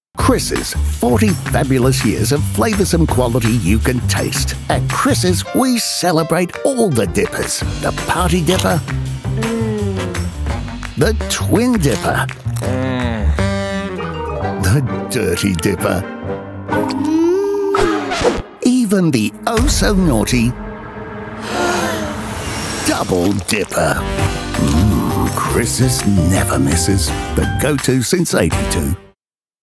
Chris's, 40 fabulous years of flavoursome quality you can taste. At Chris's, we celebrate all the dippers. The Party Dipper, the Twin Dipper, the Dirty Dipper, even the oh-so-naughty Double Dipper. Chris's never misses. The go-to since '82.